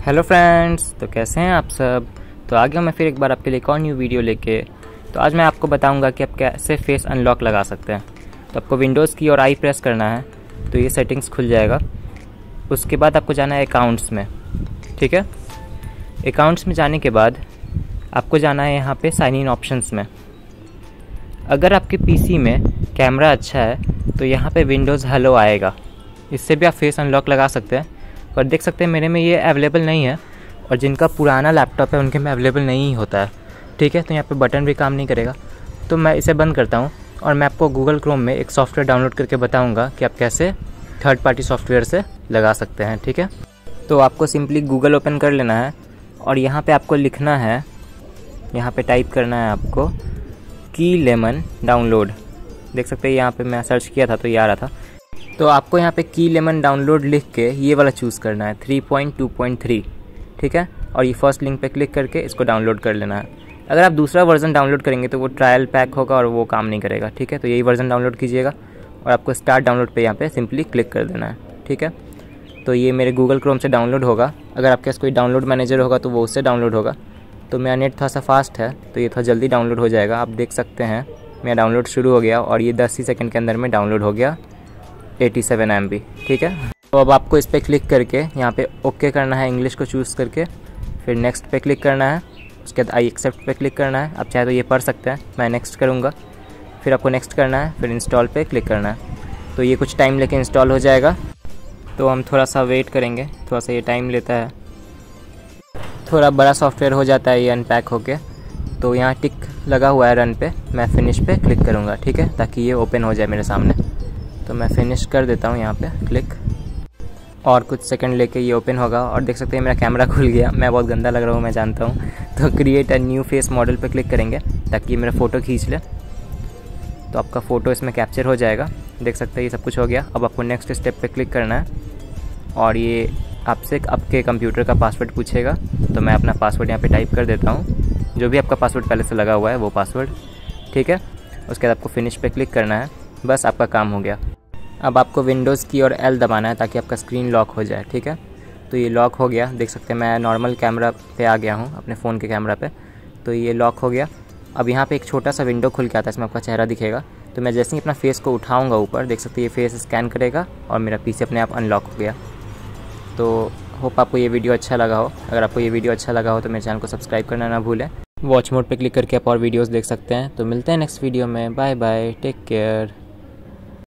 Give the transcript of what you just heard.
Hello friends, तो कैसे हैं आप सब। तो आ गया मैं फिर एक बार आपके लिए एक और न्यू वीडियो लेके। तो आज मैं आपको बताऊंगा कि आप कैसे फेस अनलॉक लगा सकते हैं। तो आपको विंडोज़ की और आई प्रेस करना है तो ये सेटिंग्स खुल जाएगा। उसके बाद आपको जाना है अकाउंट्स में, ठीक है। अकाउंट्स में जाने के बाद आपको जाना है यहाँ पे साइन इन ऑप्शंस में। अगर आपके पीसी में कैमरा अच्छा है तो यहाँ पे विंडोज़ हेलो आएगा, इससे भी आप फेस अनलॉक लगा सकते हैं। और देख सकते हैं मेरे में ये अवेलेबल नहीं है, और जिनका पुराना लैपटॉप है उनके में अवेलेबल नहीं होता है, ठीक है। तो यहाँ पे बटन भी काम नहीं करेगा, तो मैं इसे बंद करता हूँ और मैं आपको गूगल क्रोम में एक सॉफ्टवेयर डाउनलोड करके बताऊँगा कि आप कैसे थर्ड पार्टी सॉफ्टवेयर से लगा सकते हैं, ठीक है। तो आपको सिंपली गूगल ओपन कर लेना है और यहाँ पर आपको लिखना है, यहाँ पर टाइप करना है आपको कीलेमन डाउनलोड। देख सकते हैं यहाँ पे मैं सर्च किया था तो ये आ रहा था। तो आपको यहाँ पे कीलेमन डाउनलोड लिख के ये वाला चूज़ करना है 3.2.3, ठीक है। और ये फर्स्ट लिंक पे क्लिक करके इसको डाउनलोड कर लेना है। अगर आप दूसरा वर्जन डाउनलोड करेंगे तो वो ट्रायल पैक होगा और वो काम नहीं करेगा, ठीक है। तो यही वर्जन डाउनलोड कीजिएगा और आपको स्टार्ट डाउनलोड पे यहाँ पे सिंपली क्लिक कर देना है, ठीक है। तो ये मेरे गूगल क्रोम से डाउनलोड होगा। अगर आपके पास कोई डाउनलोड मैनेजर होगा तो वो उससे डाउनलोड होगा। तो मेरा नेट थोड़ा सा फास्ट है तो ये थोड़ा जल्दी डाउनलोड हो जाएगा। आप देख सकते हैं मेरा डाउनलोड शुरू हो गया और ये 10 ही सेकंड के अंदर में डाउनलोड हो गया 87 MB, ठीक है। तो अब आपको इस पर क्लिक करके यहाँ पे ओके करना है, इंग्लिश को चूज़ करके, फिर नेक्स्ट पे क्लिक करना है। उसके बाद आई एक्सेप्ट पे क्लिक करना है। आप चाहे तो ये पढ़ सकते हैं, मैं नेक्स्ट करूँगा। फिर आपको नेक्स्ट करना है, फिर इंस्टॉल पे क्लिक करना है। तो ये कुछ टाइम लेके इंस्टॉल हो जाएगा, तो हम थोड़ा सा वेट करेंगे, थोड़ा सा ये टाइम लेता है। थोड़ा बड़ा सॉफ्टवेयर हो जाता है ये अनपैक होके। तो यहाँ टिक लगा हुआ है रन पे, मैं फिनिश पे क्लिक करूँगा, ठीक है, ताकि ये ओपन हो जाए मेरे सामने। तो मैं फिनिश कर देता हूँ यहाँ पे क्लिक, और कुछ सेकंड लेके ये ओपन होगा। और देख सकते हैं मेरा कैमरा खुल गया। मैं बहुत गंदा लग रहा हूँ, मैं जानता हूँ। तो create a new face model पे क्लिक करेंगे ताकि ये मेरा फ़ोटो खींच ले। तो आपका फ़ोटो इसमें कैप्चर हो जाएगा। देख सकते हैं ये सब कुछ हो गया। अब आपको नेक्स्ट स्टेप पे क्लिक करना है और ये आपसे आपके कंप्यूटर का पासवर्ड पूछेगा। तो मैं अपना पासवर्ड यहाँ पे टाइप कर देता हूँ, जो भी आपका पासवर्ड पहले से लगा हुआ है वो पासवर्ड, ठीक है। उसके बाद आपको फिनिश पे क्लिक करना है, बस आपका काम हो गया। अब आपको विंडोज़ की और L दबाना है ताकि आपका स्क्रीन लॉक हो जाए, ठीक है। तो ये लॉक हो गया। देख सकते हैं मैं नॉर्मल कैमरा पे आ गया हूँ, अपने फ़ोन के कैमरा पे। तो ये लॉक हो गया। अब यहाँ पे एक छोटा सा विंडो खुल के आता है, इसमें आपका चेहरा दिखेगा। तो मैं जैसे ही अपना फेस को उठाऊँगा ऊपर, देख सकते हैं ये फेस स्कैन करेगा और मेरा पीसी अपने आप अनलॉक हो गया। तो होप आपको ये वीडियो अच्छा लगा हो। अगर आपको ये वीडियो अच्छा लगा हो तो मेरे चैनल को सब्सक्राइब करना ना भूलें। वॉच मोड पे क्लिक करके आप और वीडियोस देख सकते हैं। तो मिलते हैं नेक्स्ट वीडियो में। Bye bye, take care.